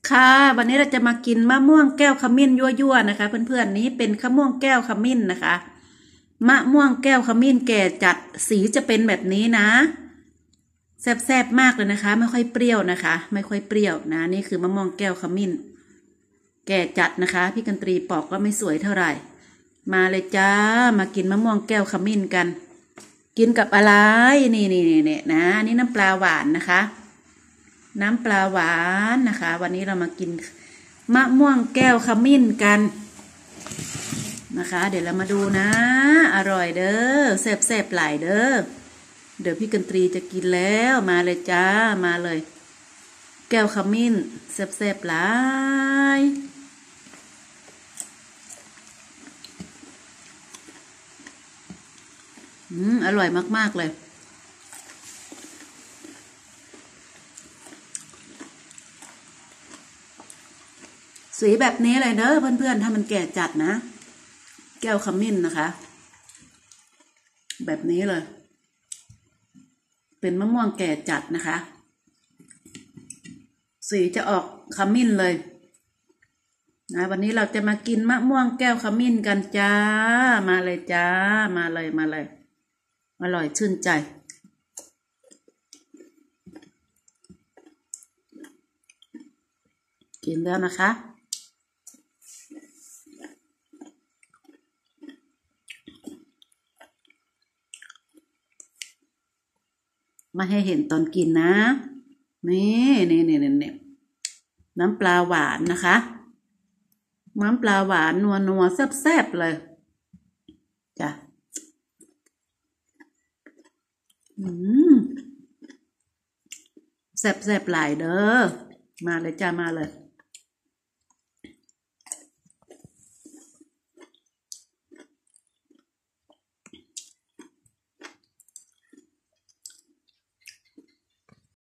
ค่ะวันนี้เราจะมากินมะม่วงแก้วขมิ้นยั่วๆนะคะเพื่อนๆนี้เป็นมะม่วงแก้วขมิ้นนะคะมะม่วงแก้วขมิ้นแก่จัดสีจะเป็นแบบนี้นะแซ่บๆมากเลยนะคะไม่ค่อยเปรี้ยวนะคะไม่ค่อยเปรี้ยวนะนี่คือมะม่วงแก้วขมิ้นแก่จัดนะคะพี่กันตรีปอกก็ไม่สวยเท่าไหร่มาเลยจ้ามากินมะม่วงแก้วขมิ้นกันกินกับอะไรนี่นะนี่น้ำปลาหวานนะคะน้ำปลาหวานนะคะวันนี้เรามากินมะม่วงแก้วขมิ้นกันนะคะเดี๋ยวเรามาดูนะอร่อยเด้อแซ่บๆหลายเด้อเดี๋ยวพี่กันตรีจะกินแล้วมาเลยจ้ามาเลยแก้วขมิ้นแซ่บๆหลายอร่อยมากๆเลยสีแบบนี้เลยเด้อเพื่อนๆถ้ามันแก่จัดนะแก้วขมิ้นนะคะแบบนี้เลยเป็นมะม่วงแก่จัดนะคะสีจะออกขมิ้นเลยนะวันนี้เราจะมากินมะม่วงแก้วขมิ้นกันจ้ามาเลยจ้ามาเลยอร่อยชื่นใจกินแล้วนะคะมาให้เห็นตอนกินนะนี่น้ำปลาหวานนะคะน้ำปลาหวานนัวแซ่บๆเลยจ้ะแซ่บหลายเด้อมาเลยจ้ามาเลย